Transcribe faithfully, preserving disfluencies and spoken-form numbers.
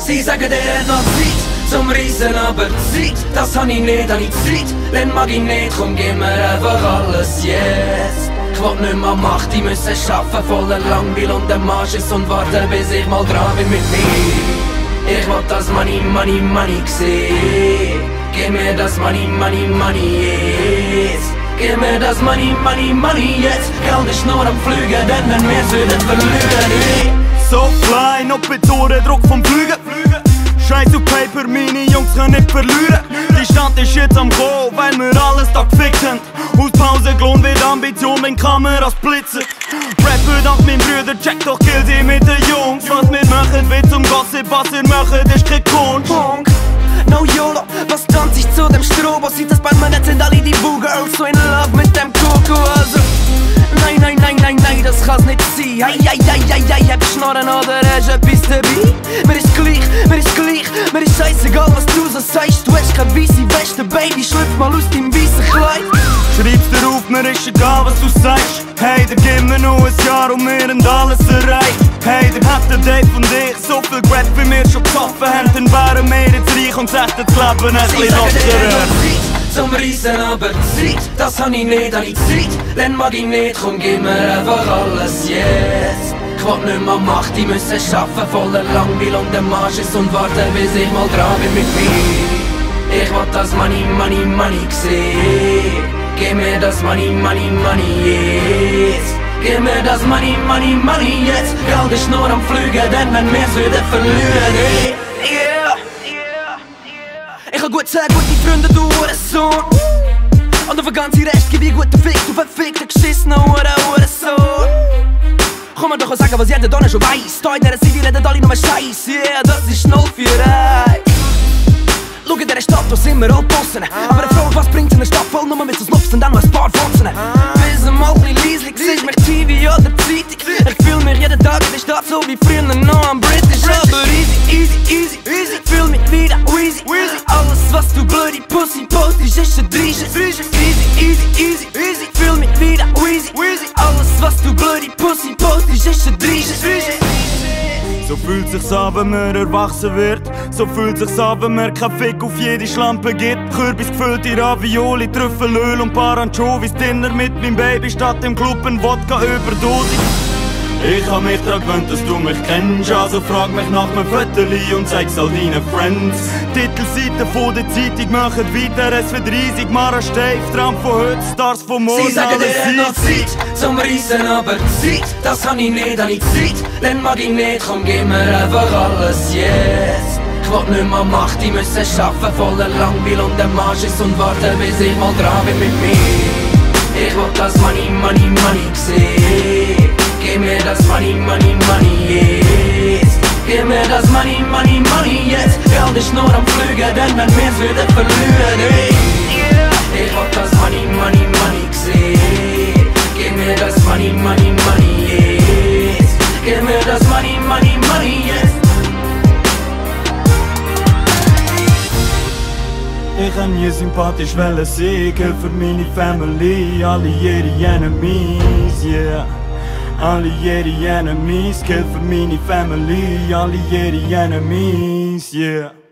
Sie sagen, der hat noch Zeit zum Reisen, aber Zeit, das hab ich nicht, hab ich Zeit. Wenn mag ich nicht, komm, gib mir einfach alles, yes. Ich will nicht mehr Macht, ich muss es schaffen, voller Langweil und dem Marsch ist und warten, bis ich mal dran bin mit mir. Ich will das Money, Money, Money sehen. Gib mir das Money, Money, Money, yes. Gib mir das Money, Money, Money, jetzt. Geld ist nur am Flügen, denn wenn wir es würden verlieren. So fly, noch bei Druck vom Flügen. Scheiß auf Paper, meine Jungs können nicht verlieren. Die Stadt ist jetzt am Go, weil wir alles da gefickt haben. Aus Pause gelohnt wird Ambition, wenn Kameras blitzen. Rappen dank meinem Brüder, check doch Kill sie mit den Jungs. Was wir machen, wird zum Gossip, was ihr macht, ist kein Kunst. Punk, no YOLO, was tanzt sich zu dem Strobo? Sieht das bei mir nicht, sind alle die Boo-Girls so in love mit dem Coco, also nein, nein, nein, nein, nein, das kann's nicht sein. Ei, ei, ei, ei, ei, hab Schnorren oder hast etwas dabei? Mir ist gleich, mir ist gleich, mir ist scheißegal, was du so sagst. Du hast keine weisse Weste, Baby, schlüpf mal aus deinem weißen Kleid. Schreib's dir auf, mir ist egal, was du sagst. Hey, dann gib mir noch ein Jahr und wir haben alles erreicht. Hey, dann hat der Dave und ich so viel Grad wie wir schon gesoffen haben. Dann wären wir jetzt reich und sächten das Leben ein bisschen lockerer. Zum Reisen, aber Zeit, das hab ich nicht, hab ich Zeit. Wenn mag ich nicht, komm, gib mir einfach alles, yes. Ich will nicht mehr Macht, ich muss es schaffen, voller Langweil und dem Marsch ist und warten, bis ich mal dran bin mit mir. Ich will das Money, Money, Money sehen. Gib mir das Money, Money, Money, yes. Gib mir das Money, Money, Money, jetzt. Geld ist nur am Flügen, denn wenn wir es würden verlieren, hey. Yeah, yeah, yeah. Ich hab gut gesagt, gute Freunde, du Hurensohn. Und auf den ganzen Rest gib ich guten Fick, du verfickter, geschissener Hurensohn. Komm mir doch und sagen, was jeder da schon weiss. Da in dieser City reden alle nur Scheiß, yeah, das ist null vier eins. Schau in dieser Stadt, da sind wir all Bossen. Aber eine Frage, was bringt's in der Stadt voll nur mit so Snops und dann noch ein paar Fotzen. Bis mal ein bisschen leislich, siehst mich T V oder Zeitung. Ich fühl mich jeden Tag in der Stadt so wie früher noch am British. Aber easy, easy, easy, easy, fühl mich wieder easy. Alles was du blöde Pussy postest ist ein Dreische. Easy, easy, easy, easy, fühl mich wieder easy. Alles was du blöde Pussy postest ist ein Dreische. So fühlt sich's an, wenn man erwachsen wird. So fühlt sich's an, wenn man kein Fick auf jede Schlampe gibt. Kürbis gefüllte Ravioli, Trüffelöl und paar Anchovies. Dinner mit meinem Baby statt im Club ein Wodka-Überdosis. Ich hab mich dran gewöhnt, dass du mich kennst. Also frag mich nach meinem Vierteli und zeig's all deinen Friends. Titelseiten von der Zeitung machen weiter, es wird riesig. Mara Steif, Traum von heute, Stars von morgen. Sie sagen, der hat noch Zeit zum Reisen, aber Zeit, das hab ich nicht, hab ich Zeit. Wenn mag ich nicht, komm, gib mir einfach alles, yes. Ich will nicht mehr Macht, ich muss es schaffen, voller Langweil und dem Marsch ist und warten, bis ich mal dran bin mit mir. Ich will das Money, Money, Money sehen. Gib mir das Money, Money, Money, yes. Gib mir das Money, Money, Money, jetzt. Geld ist nur am Flügen, denn wenn wir es würden verlieren, hey. Ich will das Money, Money, Money sehen. Gib mir das Money, Money, Money, yes. Gib mir das Money, Money, Money, yes. Ich kann nie sympathisch wollen sein, kill für meine Family, alle ihre Enemies, yeah. Alle ihre Enemies, kill für meine Family, alle ihre Enemies, yeah.